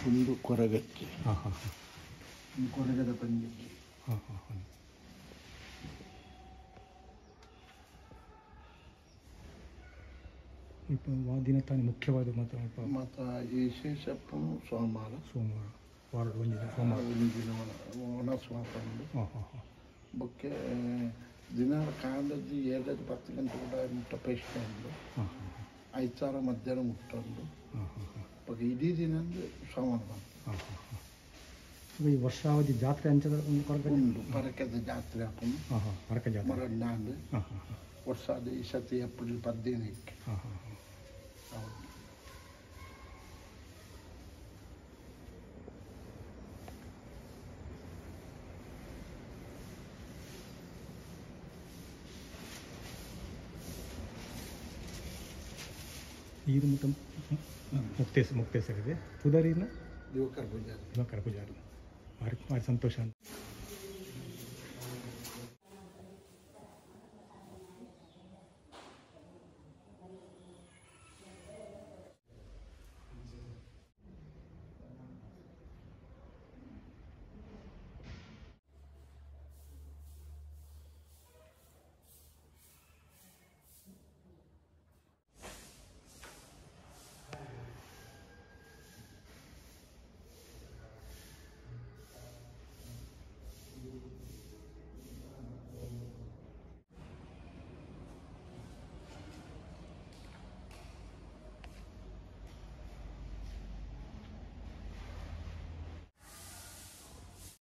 ಒಂದು ಕೊರಗಚ್ಚೆ. ಹಾಂ ಹಾಂ ಹಾಂ. ಒಂದು ಕೊರಗದ ಪಂಜಿಗೆ. ಹಾಂ ಹಾಂ ಹಾಂ. ಸ್ವಲ್ಪ ದಿನ ತಾನೇ ಮುಖ್ಯವಾದ ಮತ್ತು ಈ ವಿಶೇಷಪ್ಪನು ಸೋಮವಾರ ವಾರ ಒಂದು ಸೋಮವಾರ ದಿನ ಒಣ ಸ್ವಾಪಂಡು. ಹಾಂ ಹಾಂ ಹಾಂ. ಬೊಕ್ಕೆ ದಿನ ಕಾಲದ್ದು 7-10 ಗಂಟೆ ಕೂಡ ಮುಟ್ಟ ಪೇಸ್ಟ್ ಉಂಡು. ಹಾಂ ಹಾಂ ಹಾಂ. ಐತಾರ ಮಧ್ಯಾಹ್ನ ಮುಟ್ಟುಂಡು. ಹಾಂ ಹಾಂ ಹಾಂ. ಬಗ್ಗೆ ಇಡೀ ದಿನ ಸೋಮವಾರ ಬಂತು. ಹಾಂ ಹಾಂ ಹಾಂ. ಈ ವರ್ಷಾವಧಿ ಜಾತ್ರೆ ಅಂಚದ ಒಂದು ಕೊರಗ ಉಂಡು ಪರಕದ ಜಾತ್ರೆ ಹಾಕೊಂಡು. ಹಾಂ ಹಾಂ. ಪರಕ ಜಾತ್ರೆ ಮರಣ್ಣಾಂಡು. ಹಾಂ ಹಾಂ ಹಾಂ. ವರ್ಷದ ಈ ಸತಿ ಏಪ್ರಿಲ್ 15ಕ್ಕೆ. ಹಾಂ ಹಾಂ ಹಾಂ. ಹೌದು. ಇದು ಮತ್ತು ಮುಕ್ತೇಶ್ವರ ಇದೆ ಪುದರಿನ ಯುವಕರ ಪೂಜಾರಿ. ಯುವಕರ ಪೂಜಾರಿ ಭಾರಿ ಭಾರಿ ಸಂತೋಷ ಅಂತ.